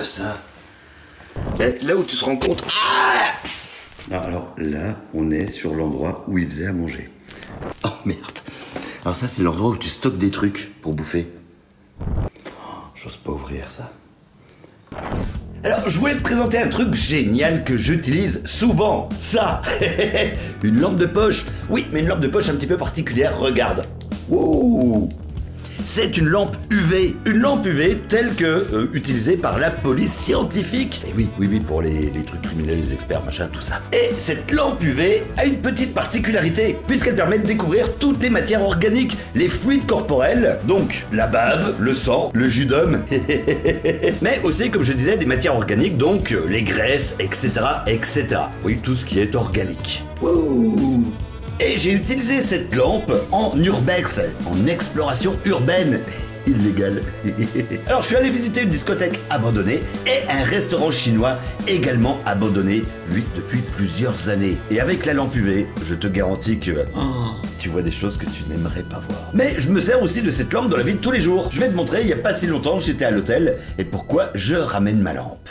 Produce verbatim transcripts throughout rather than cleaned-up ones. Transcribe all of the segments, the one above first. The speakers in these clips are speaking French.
quoi ça? Là où tu te rends compte... Ah non, alors là, on est sur l'endroit où il faisait à manger. Oh merde. Alors ça, c'est l'endroit où tu stockes des trucs pour bouffer. Oh, j'ose pas ouvrir ça. Alors, je voulais te présenter un truc génial que j'utilise souvent. Ça. Une lampe de poche. Oui, mais une lampe de poche un petit peu particulière. Regarde. Wow. C'est une lampe U V, une lampe U V telle que euh, utilisée par la police scientifique. Et oui, oui, oui, pour les, les trucs criminels, les experts, machin, tout ça. Et cette lampe U V a une petite particularité, puisqu'elle permet de découvrir toutes les matières organiques, les fluides corporels, donc la bave, le sang, le jus d'homme, mais aussi, comme je disais, des matières organiques, donc euh, les graisses, et cetera, et cetera. Oui, tout ce qui est organique. Wouh. Et j'ai utilisé cette lampe en urbex, en exploration urbaine illégale. Alors je suis allé visiter une discothèque abandonnée et un restaurant chinois également abandonné, lui, depuis plusieurs années. Et avec la lampe U V, je te garantis que oh, tu vois des choses que tu n'aimerais pas voir. Mais je me sers aussi de cette lampe dans la vie de tous les jours. Je vais te montrer, il n'y a pas si longtemps, j'étais à l'hôtel et pourquoi je ramène ma lampe.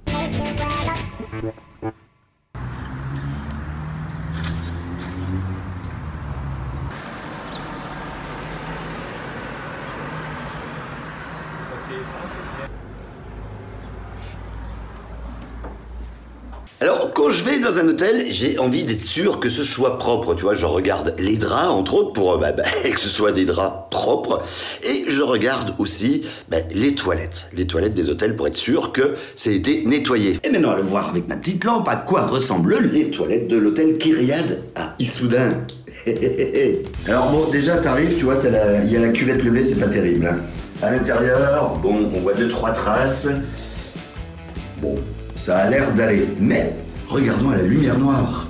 Alors, quand je vais dans un hôtel, j'ai envie d'être sûr que ce soit propre, tu vois, je regarde les draps, entre autres, pour bah, bah, que ce soit des draps propres, et je regarde aussi bah, les toilettes, les toilettes des hôtels pour être sûr que ça a été nettoyé. Et maintenant, allons voir avec ma petite lampe à quoi ressemblent les toilettes de l'hôtel Kyriade à Issoudun. Alors bon, déjà, t'arrives, tu vois, il y a la cuvette levée, c'est pas terrible, hein. À l'intérieur, bon, on voit deux, trois traces, bon... Ça a l'air d'aller, mais regardons à la lumière noire.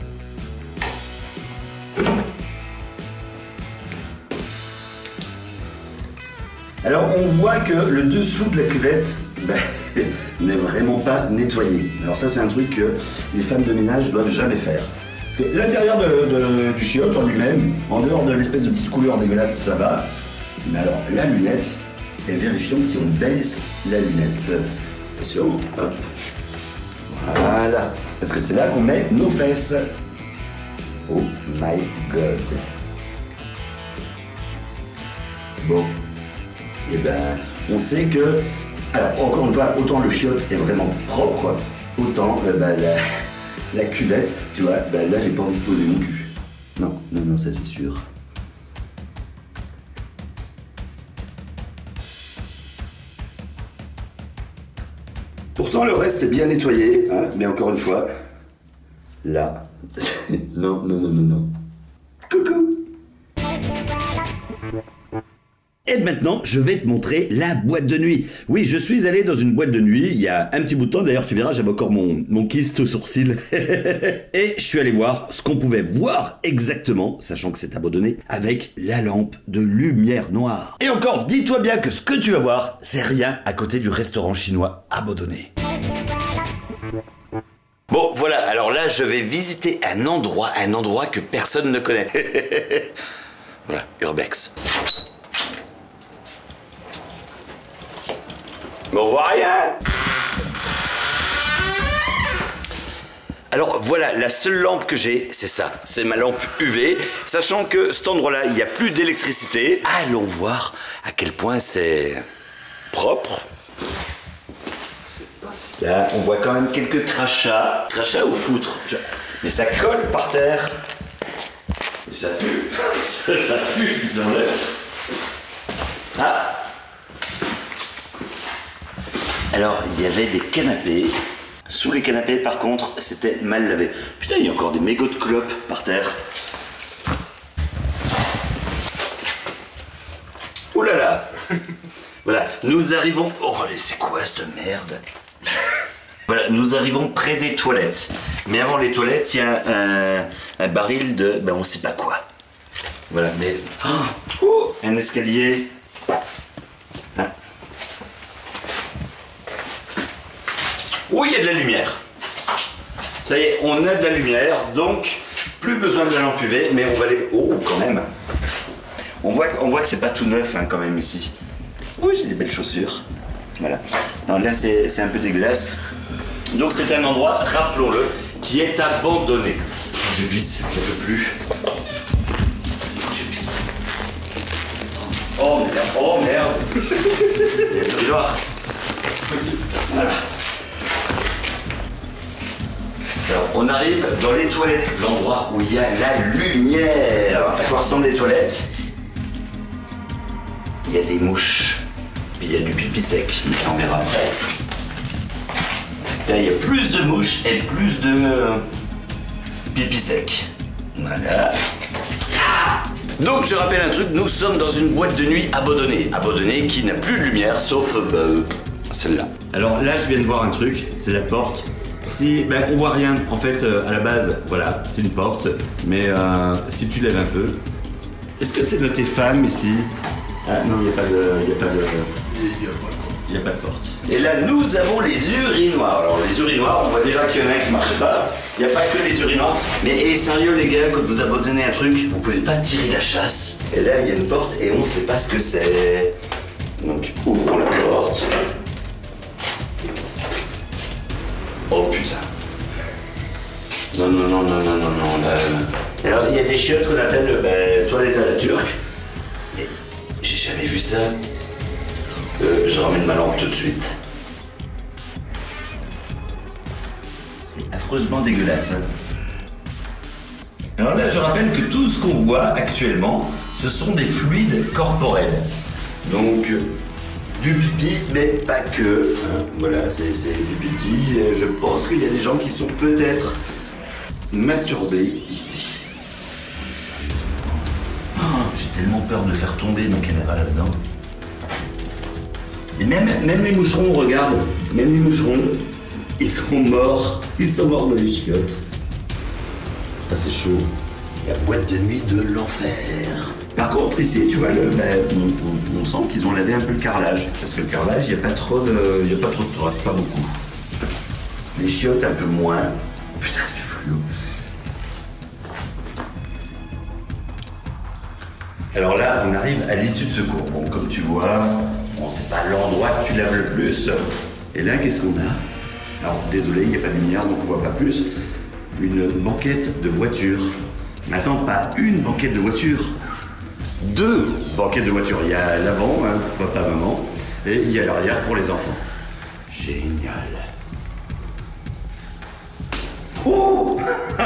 Alors on voit que le dessous de la cuvette ben, n'est vraiment pas nettoyé. Alors ça c'est un truc que les femmes de ménage doivent jamais faire. Parce que l'intérieur de, de, du chiotte en lui-même, en dehors de l'espèce de petite couleur dégueulasse, ça va. Mais alors la lunette, et vérifions si on baisse la lunette. Attention, hop. Voilà, parce que c'est là qu'on met nos fesses. Oh my god. Bon, et eh ben, on sait que, alors encore une fois, autant le chiotte est vraiment propre, autant euh, bah, la, la cuvette, tu vois, bah, là j'ai pas envie de poser mon cul. Non, non, non, ça c'est sûr. Pourtant, le reste est bien nettoyé, hein, mais encore une fois, là, non, non, non, non, non. Coucou. Et maintenant, je vais te montrer la boîte de nuit. Oui, je suis allé dans une boîte de nuit il y a un petit bout de temps. D'ailleurs, tu verras, j'avais encore mon, mon kyste au sourcil. Et je suis allé voir ce qu'on pouvait voir exactement, sachant que c'est abandonné, avec la lampe de lumière noire. Et encore, dis-toi bien que ce que tu vas voir, c'est rien à côté du restaurant chinois abandonné. Bon, voilà, alors là, je vais visiter un endroit, un endroit que personne ne connaît. Voilà, Urbex. Mais on voit rien. Alors voilà, la seule lampe que j'ai, c'est ça, c'est ma lampe U V, sachant que cet endroit-là, il n'y a plus d'électricité. Allons voir à quel point c'est propre. Là, on voit quand même quelques crachats, crachats ou foutre, mais ça colle par terre. Mais ça pue, ça, ça pue, ça enlève. Ah. Alors, il y avait des canapés. Sous les canapés, par contre, c'était mal lavé. Putain, il y a encore des mégots de clopes par terre. Ouh là là. Voilà, nous arrivons... Oh, c'est quoi cette merde? Voilà, nous arrivons près des toilettes. Mais avant les toilettes, il y a un, un baril de... Ben, on sait pas quoi. Voilà, mais... Oh, oh, un escalier... Oh, il y a de la lumière. Ça y est, on a de la lumière, donc plus besoin de la lampe U V, mais on va aller... Oh, quand même. On voit, on voit que c'est pas tout neuf, hein, quand même, ici. Oui, j'ai des belles chaussures. Voilà. Non, là c'est un peu dégueulasse. Donc c'est un endroit, rappelons-le, qui est abandonné. Je pisse, je peux plus. Je pisse. Oh merde, oh merde. Il y a le couloir. Voilà. Alors, on arrive dans les toilettes, l'endroit où il y a la lumière. À quoi ressemblent les toilettes? Il y a des mouches, puis il y a du pipi sec, mais ça on verra après. Là, il y a plus de mouches et plus de euh, pipi sec. Voilà. Ah, donc, je rappelle un truc, nous sommes dans une boîte de nuit abandonnée. Abandonnée qui n'a plus de lumière, sauf bah, celle-là. Alors là, je viens de voir un truc, c'est la porte. Si, ben, on voit rien, en fait, euh, à la base, voilà, c'est une porte, mais euh, si tu lèves un peu, est-ce que c'est noté femme ici? Ah non, il n'y a pas de, il n'y a pas de, il n'y a pas de porte. Et là, nous avons les urinoirs. Alors les urinoirs, on voit déjà qu'il y en a un qui ne marche pas. Il n'y a pas que les urinoirs. Mais et sérieux les gars, quand vous abandonnez un truc, vous pouvez pas tirer la chasse. Et là, il y a une porte et on ne sait pas ce que c'est. Donc ouvrons la porte. Oh putain. Non, non, non, non, non, non, non. Là, là. Alors, il y a des chiottes qu'on appelle bah, toilettes à la turque. Mais j'ai jamais vu ça. Euh, je ramène ma lampe tout de suite. C'est affreusement dégueulasse. Hein. Alors là, je rappelle que tout ce qu'on voit actuellement, ce sont des fluides corporels. Donc, du pipi, mais pas que. Hein, voilà, c'est du pipi. Je pense qu'il y a des gens qui sont peut-être masturbés ici. Sérieusement. Oh, j'ai tellement peur de faire tomber ma caméra là-dedans. Et même, même les moucherons, regarde, même les moucherons, ils sont morts. Ils sont morts dans les chiottes. Ah, c'est chaud. La boîte de nuit de l'enfer. Par contre, ici, tu vois, le, ben, on, on, on sent qu'ils ont lavé un peu le carrelage. Parce que le carrelage, il n'y a pas trop de, il y a pas trop de traces, pas beaucoup. Les chiottes, un peu moins. Putain, c'est fluo. Alors là, on arrive à l'issue de secours. Bon, comme tu vois, bon, c'est pas l'endroit que tu laves le plus. Et là, qu'est-ce qu'on a? Alors, désolé, il n'y a pas de lumière, donc on voit pas plus. Une banquette de voiture. Mais attends, pas une banquette de voiture. Deux banquettes de voiture. Il y a l'avant, hein, pour papa, maman, et il y a l'arrière pour les enfants. Génial. Oh.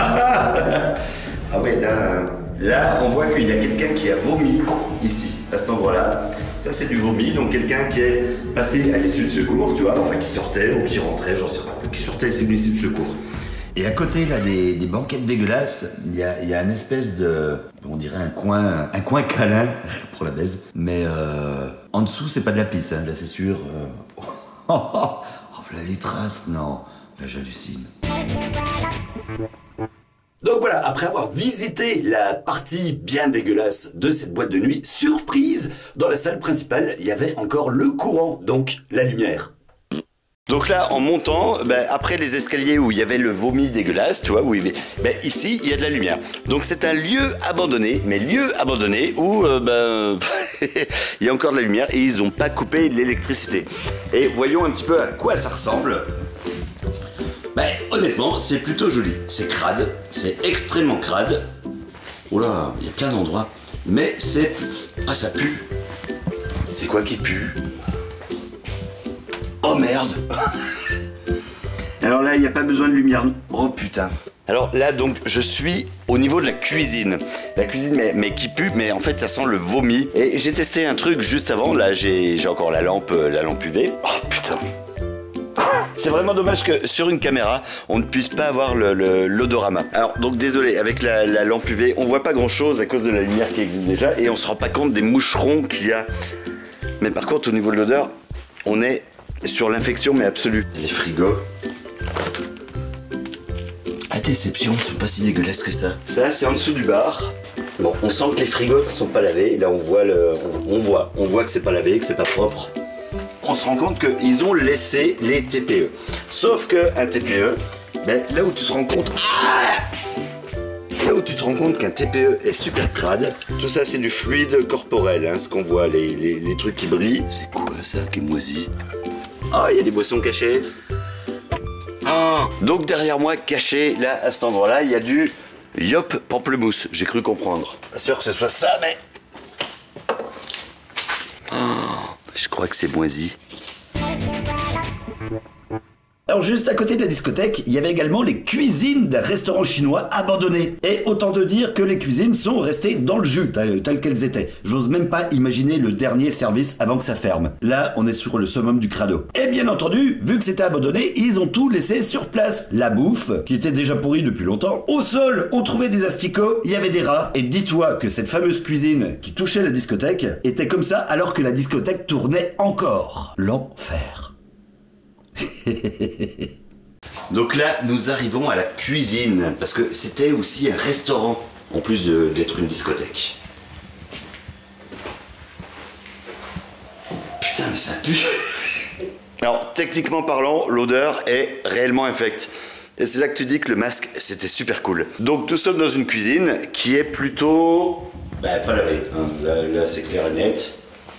Ah ouais, là, là, on voit qu'il y a quelqu'un qui a vomi ici, à cet endroit-là. Ça, c'est du vomi, donc quelqu'un qui est passé à l'issue de secours, tu vois, enfin qui sortait ou qui rentrait, j'en sais pas, qui sortait c'est une issue de secours. Et à côté là des, des banquettes dégueulasses, il y a, y a une espèce de, on dirait un coin, un coin câlin pour la baise, mais euh, en dessous c'est pas de la pisse, hein, là c'est sûr. Euh... Oh, oh, oh, là les traces, non, là j'hallucine. Donc voilà, après avoir visité la partie bien dégueulasse de cette boîte de nuit, surprise, dans la salle principale, il y avait encore le courant, donc la lumière. Donc là, en montant, ben, après les escaliers où il y avait le vomi dégueulasse, tu vois, où il y avait, ben, ici, il y a de la lumière. Donc c'est un lieu abandonné, mais lieu abandonné où euh, ben, il y a encore de la lumière et ils n'ont pas coupé l'électricité. Et voyons un petit peu à quoi ça ressemble. Ben, honnêtement, c'est plutôt joli. C'est crade, c'est extrêmement crade. Oh là, il y a plein d'endroits. Mais c'est... Ah, ça pue. C'est quoi qui pue? Oh merde. Alors là, il n'y a pas besoin de lumière. Oh putain. Alors là, donc, je suis au niveau de la cuisine. La cuisine, mais, mais qui pue, mais en fait, ça sent le vomi. Et j'ai testé un truc juste avant. Là, j'ai encore la lampe, la lampe U V. Oh putain. C'est vraiment dommage que sur une caméra, on ne puisse pas avoir l'odorama. Alors, donc désolé, avec la, la lampe U V, on voit pas grand chose à cause de la lumière qui existe déjà et on se rend pas compte des moucherons qu'il y a. Mais par contre, au niveau de l'odeur, on est sur l'infection, mais absolue. Les frigos. À déception, ils sont pas si dégueulasses que ça. Ça, c'est en dessous du bar. Bon, on sent que les frigos ne sont pas lavés. Là, on voit, le, on, on voit, on voit que c'est pas lavé, que c'est pas propre. On se rend compte qu'ils ont laissé les T P E. Sauf qu'un T P E, ben, là où tu te rends compte... Ah là où tu te rends compte qu'un T P E est super crade, tout ça c'est du fluide corporel, hein, ce qu'on voit, les, les, les trucs qui brillent. C'est quoi ça qui est moisi? Oh, il y a des boissons cachées. Oh, donc derrière moi, caché, là, à cet endroit-là, il y a du Yop pamplemousse. J'ai cru comprendre. Pas sûr que ce soit ça, mais... Oh, je crois que c'est moisi. Alors juste à côté de la discothèque, il y avait également les cuisines d'un restaurant chinois abandonné. Et autant te dire que les cuisines sont restées dans le jus, telles, telles qu'elles étaient. J'ose même pas imaginer le dernier service avant que ça ferme. Là, on est sur le summum du crado. Et bien entendu, vu que c'était abandonné, ils ont tout laissé sur place. La bouffe, qui était déjà pourrie depuis longtemps. Au sol, on trouvait des asticots, il y avait des rats. Et dis-toi que cette fameuse cuisine qui touchait la discothèque était comme ça alors que la discothèque tournait encore. L'enfer. Donc là, nous arrivons à la cuisine, parce que c'était aussi un restaurant, en plus d'être une discothèque. Putain, mais ça pue. Alors, techniquement parlant, l'odeur est réellement infecte. Et c'est là que tu dis que le masque, c'était super cool. Donc, nous sommes dans une cuisine qui est plutôt... Bah, pas lavée. Hein. Là, là c'est clair et net.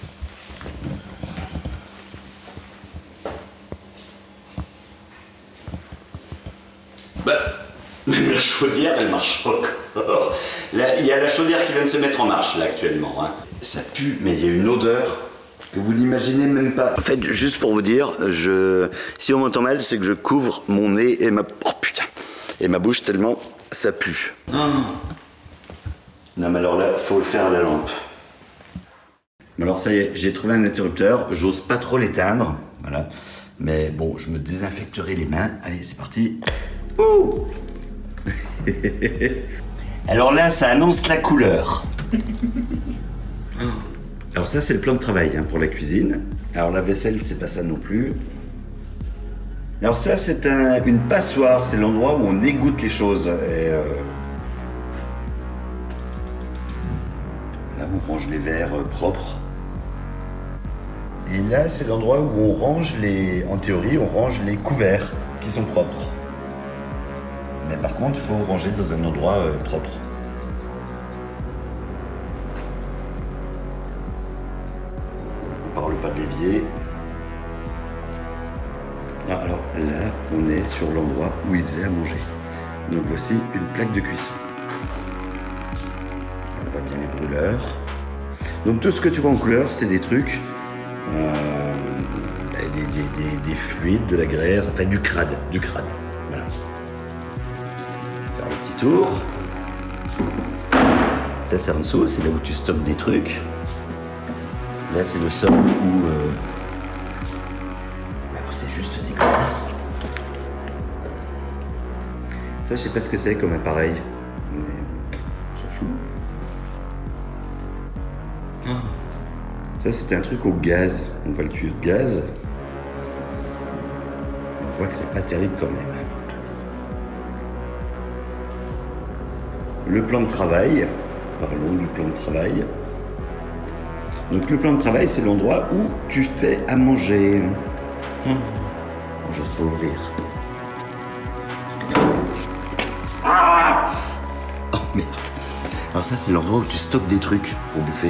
Bah, même la chaudière, elle marche encore. Là, il y a la chaudière qui vient de se mettre en marche, là, actuellement. Hein. Ça pue, mais il y a une odeur que vous n'imaginez même pas. En fait, juste pour vous dire, je... si on m'entend mal, c'est que je couvre mon nez et ma... Oh, putain. Et ma bouche tellement ça pue. Oh. Non, mais alors là, faut le faire à la lampe. Alors ça y est, j'ai trouvé un interrupteur. J'ose pas trop l'éteindre. Voilà. Mais bon, je me désinfecterai les mains. Allez, c'est parti. Ouh. Alors là, ça annonce la couleur. Alors ça, c'est le plan de travail hein, pour la cuisine. Alors la vaisselle, c'est pas ça non plus. Alors ça, c'est un, une passoire. C'est l'endroit où on égoutte les choses. Et euh... là, on range les verres euh, propres. Et là, c'est l'endroit où on range les... En théorie, on range les couverts qui sont propres. Mais par contre, il faut ranger dans un endroit euh, propre. On parle pas de l'évier. Ah, alors là, on est sur l'endroit où il faisait à manger. Donc voici une plaque de cuisson. On voit bien les brûleurs. Donc tout ce que tu vois en couleur, c'est des trucs, euh, des, des, des, des fluides, de la graisse, enfin du crade, du crade. Voilà. Faire le petit tour. Ça c'est en dessous, c'est là où tu stockes des trucs. Là c'est le sol où, euh, bah, c'est juste dégueulasse. Ça je sais pas ce que c'est comme appareil, mais on s'en fout. Oh. Ça c'était un truc au gaz, on voit le tuyau de gaz. On voit que c'est pas terrible quand même. Le plan de travail, parlons du plan de travail. Donc le plan de travail, c'est l'endroit où tu fais à manger. Oh, j'ose pas ouvrir. Ah oh merde. Alors ça, c'est l'endroit où tu stockes des trucs pour bouffer.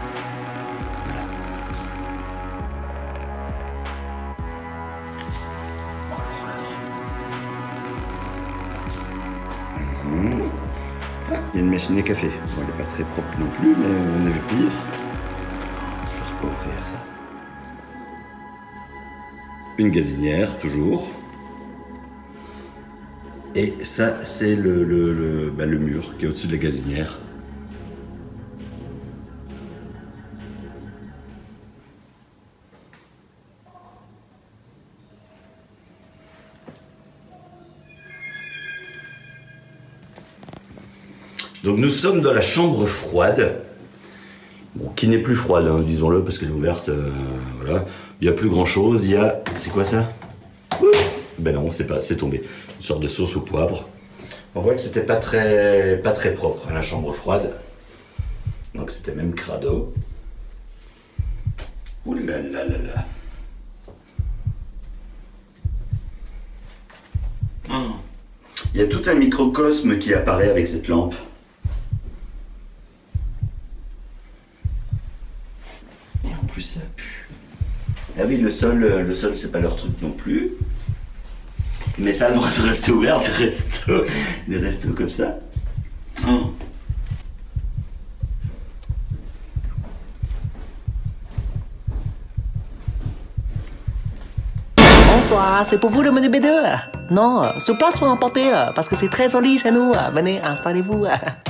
Voilà. Mmh. Ah, il y a une machine à café. Bon, elle n'est pas très propre non plus, mais on a vu pire. J'ose pas ouvrir ça. Une gazinière, toujours. Et ça, c'est le, le, le, bah, le mur qui est au-dessus de la gazinière. Donc nous sommes dans la chambre froide. Bon, qui n'est plus froide, hein, disons-le, parce qu'elle est ouverte. Euh, voilà. Il n'y a plus grand-chose. Il y a... C'est quoi ça? Ouh. Ben non, c'est pas, c'est tombé. Une sorte de sauce au poivre. On voit que c'était pas très, pas très propre, hein, la chambre froide. Donc c'était même crado. Ouh là là là là. Oh. Il y a tout un microcosme qui apparaît avec cette lampe. Et en plus ça pue. Ah oui, oui, le sol, le sol, c'est pas leur truc non plus. Mais ça a le droit de rester ouvert, des restos, des restos comme ça. Oh. Bonsoir, c'est pour vous le menu B deux? Non, sur place ou emporté, parce que c'est très joli chez nous. Venez, installez-vous.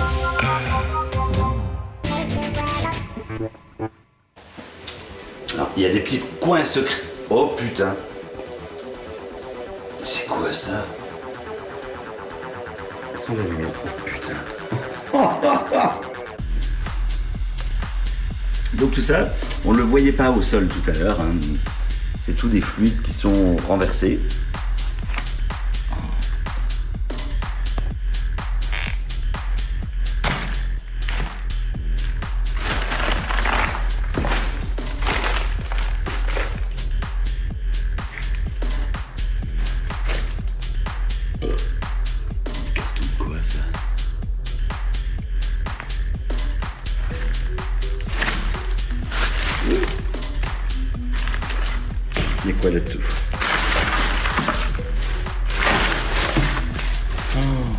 Alors, il y a des petits coins secrets. Oh putain. C'est quoi ça? Sans la lumière. Oh putain. Donc tout ça, on ne le voyait pas au sol tout à l'heure. Hein. C'est tous des fluides qui sont renversés. Carton de quoi ça? Il y a quoi là-dessous? Oh.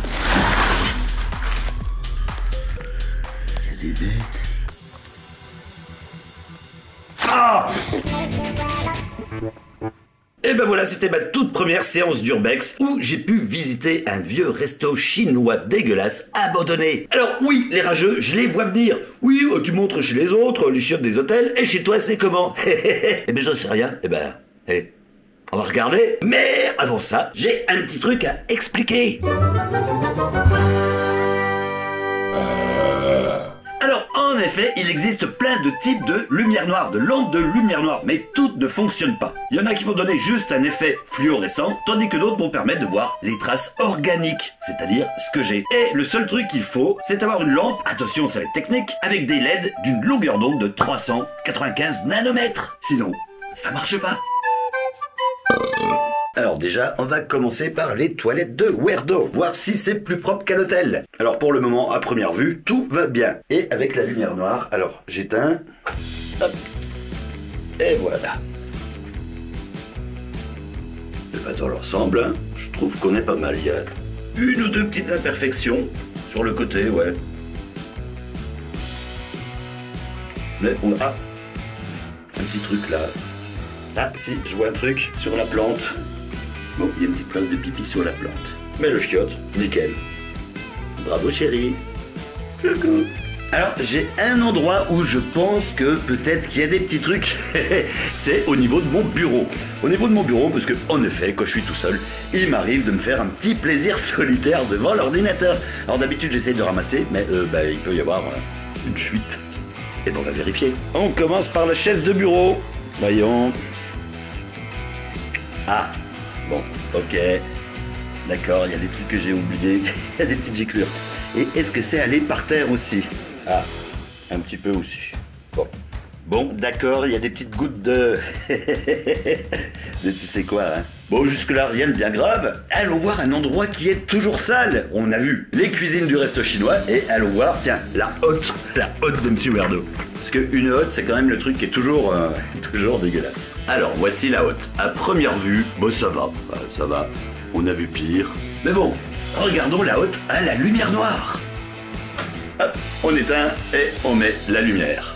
Il y a des bêtes. Ah! Et ben voilà, c'était ma toute première séance d'Urbex où j'ai pu visiter un vieux resto chinois dégueulasse abandonné. Alors oui, les rageux, je les vois venir. Oui, oh, tu montres chez les autres, les chiottes des hôtels, et chez toi c'est comment? Eh ben j'en sais rien. Eh ben, eh, on va regarder. Mais avant ça, j'ai un petit truc à expliquer. Alors, en effet, il existe plein de types de lumière noire, de lampes de lumière noire, mais toutes ne fonctionnent pas. Il y en a qui vont donner juste un effet fluorescent, tandis que d'autres vont permettre de voir les traces organiques, c'est-à-dire ce que j'ai. Et le seul truc qu'il faut, c'est avoir une lampe, attention ça va être technique, avec des L E D d'une longueur d'onde de trois cent quatre-vingt-quinze nanomètres. Sinon, ça marche pas. Alors déjà, on va commencer par les toilettes de Werdo, voir si c'est plus propre qu'à l'hôtel. Alors pour le moment, à première vue, tout va bien. Et avec la lumière noire, alors j'éteins, hop, et voilà. Et bah dans l'ensemble, hein, je trouve qu'on est pas mal. Il y a une ou deux petites imperfections sur le côté, ouais. Mais on a un petit truc là. Ah si, je vois un truc sur la plante. Bon, il y a une petite trace de pipi sur la plante. Mais le chiotte, nickel. Bravo chérie. Coucou. Alors, j'ai un endroit où je pense que peut-être qu'il y a des petits trucs. C'est au niveau de mon bureau. Au niveau de mon bureau, parce que, en effet, quand je suis tout seul, il m'arrive de me faire un petit plaisir solitaire devant l'ordinateur. Alors d'habitude, j'essaie de ramasser, mais euh, bah, il peut y avoir euh, une fuite. Et ben, on va vérifier. On commence par la chaise de bureau. Voyons. Ah, bon, ok. D'accord, il y a des trucs que j'ai oubliés. Il y a des petites giclures. Et est-ce que c'est allé par terre aussi? Ah, un petit peu aussi. Bon, bon, d'accord, il y a des petites gouttes de... de tu sais quoi, hein. Bon, jusque-là, rien de bien grave. Allons voir un endroit qui est toujours sale. On a vu les cuisines du resto chinois et allons voir, tiens, la hotte, la hotte de Monsieur Werdo. Parce qu'une hotte, c'est quand même le truc qui est toujours, euh, toujours dégueulasse. Alors, voici la hotte. À première vue, bon, ça va, ça va. On a vu pire. Mais bon, regardons la hotte à la lumière noire. Hop, on éteint et on met la lumière.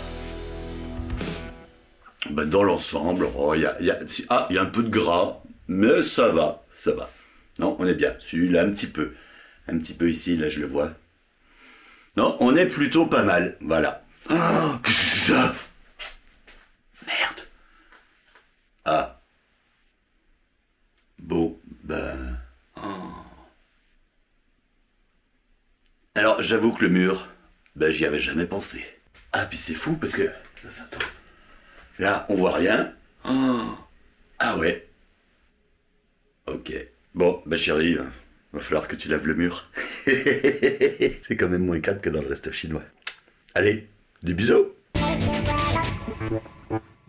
Ben, dans l'ensemble, oh, y a, y a, ah, il y a un peu de gras, mais ça va, ça va. Non, on est bien. Celui-là, un petit peu. Un petit peu ici, là, je le vois. Non, on est plutôt pas mal. Voilà. Oh, qu'est-ce que c'est ça? Merde. Ah. Bon, ben... Oh. Alors, j'avoue que le mur, ben, j'y avais jamais pensé. Ah, puis c'est fou, parce que... Ça, ça tombe. Là, on voit rien. Oh. Ah ouais. Ok. Bon, bah chérie, va falloir que tu laves le mur. C'est quand même moins calme que dans le resto chinois. Allez, des bisous.